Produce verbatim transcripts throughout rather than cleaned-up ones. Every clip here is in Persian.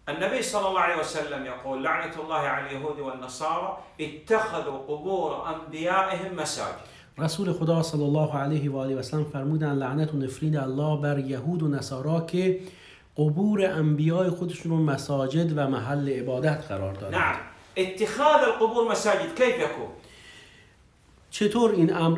النبي صلى الله عليه وسلم يقول لعنة الله على اليهود والنصارى اتخذوا قبور انبیائهم مساجد. رسول خدا صلی الله علیه و آله و سلم فرمودن لعنت و نفرین الله بر یهود و نصارا که قبور انبیاء خودشون رو مساجد و محل عبادت قرار دادند. نعم. اتخاذ القبور مساجد كيف يكون؟ چطور این امر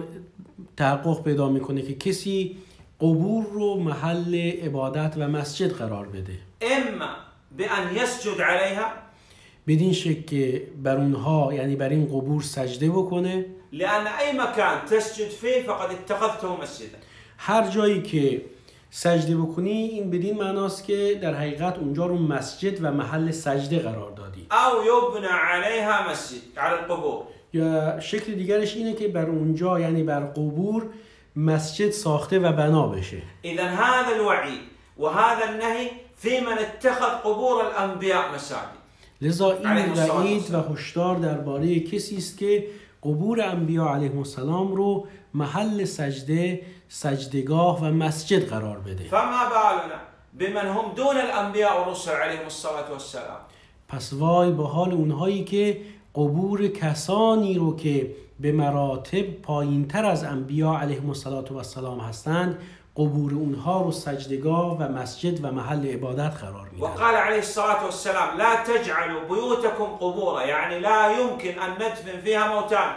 تحقق پیدا میکنه که کسی قبور رو محل عبادت و مسجد قرار بده؟ اما بان يسجد عليها، بدین شکل که بر اونها یعنی بر این قبور سجده بکنه، لان اي مكان تسجد فيه فقد اتخذته مسجدا. هر جایی که سجده بکنی این بدین معناست که در حقیقت اونجا رو مسجد و محل سجده قرار دادی. او يبنى عليها مسجد على القبور. یا شکل دیگرش اینه که بر اونجا یعنی بر قبور مسجد ساخته و بنا بشه. اذا هذا الوعيد وهذا النهي في من اتخذ قبور الانبياء مساجد. لذا این وعید و هشدار درباره کسی است که قبور انبیا علیهم السلام رو محل سجده، سجدگاه و مسجد قرار بده. فما بالنا بمن هم دون الانبیاء و رسل علیهم الصلاة والسلام. پس وای به حال اونهایی که قبور کسانی رو که به مراتب پایینتر از انبیا علیهم السلام هستند، قبور اونها رو سجدگاه و مسجد و محل عبادت قرار میدن. وقال علیه الصلاة والسلام لا تجعلوا بيوتكم قبورا، یعنی لا يمكن ان ندفن فيها موتانا.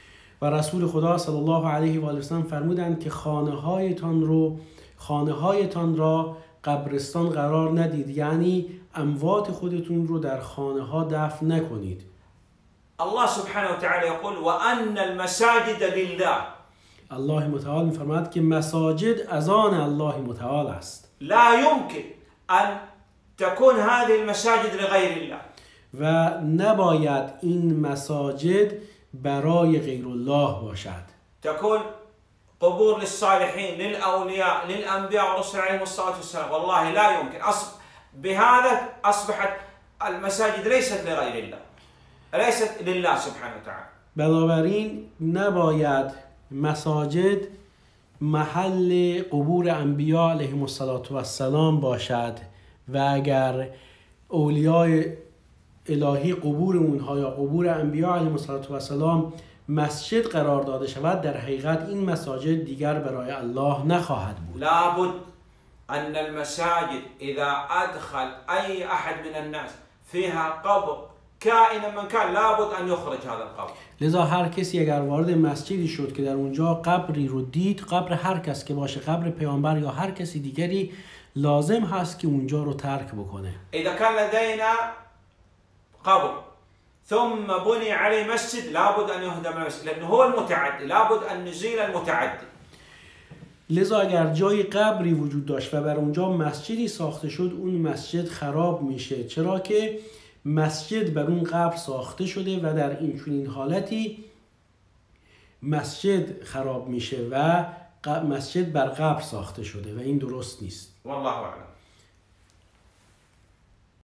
و رسول خدا صلی الله علیه و آله و سلم فرمودند که خانه هایتان رو خانه هایتان را قبرستان قرار ندید، یعنی اموات خودتون رو در خانه ها دفن نکنید. الله سبحانه وتعالى يقول وان المساجد لله. الله متعال می‌فرماید که مساجد از آن الله متعال است. لا يمكن ان تكون هذه المساجد لغير الله. و نباید این مساجد برای غیر الله باشد. تكون قبور للصالحين للأولياء للأنبياء والرسل عليهم الصلاة والسلام. والله لا يمكن. أصب بهذا أصبحت المساجد ليست لغير الله، ليست لله سبحانه وتعالى. بنابراین نباید مساجد محل قبور انبیا علیهم السلام باشد و اگر اولیاء الهی قبور اونها یا قبور انبیا علیهم السلام مسجد قرار داده شود، در حقیقت این مساجد دیگر برای الله نخواهد بود. لابد ان المساجد اذا ادخل اي احد من الناس فيها قبر كائنا من كان لابد ان يخرج هذا القبر. لذا هر کسی اگر وارد مسجدی شد که در اونجا قبری رو دید، قبر هر کس که باشه، قبر پیامبر یا هر کسی دیگری، لازم هست که اونجا رو ترک بکنه. اذا كان لدينا قبر ثم بني عليه مسجد لابد ان يهدم المسجد لانه هو المتعدي، لابد ان نزيل المتعدي. لذا اگر جای قبری وجود داشت و بر اونجا مسجدی ساخته شد، اون مسجد خراب میشه، چرا که مسجد بر اون قبر ساخته شده و در این چنین حالتی مسجد خراب میشه و مسجد بر قبر ساخته شده و این درست نیست. والله اعلم.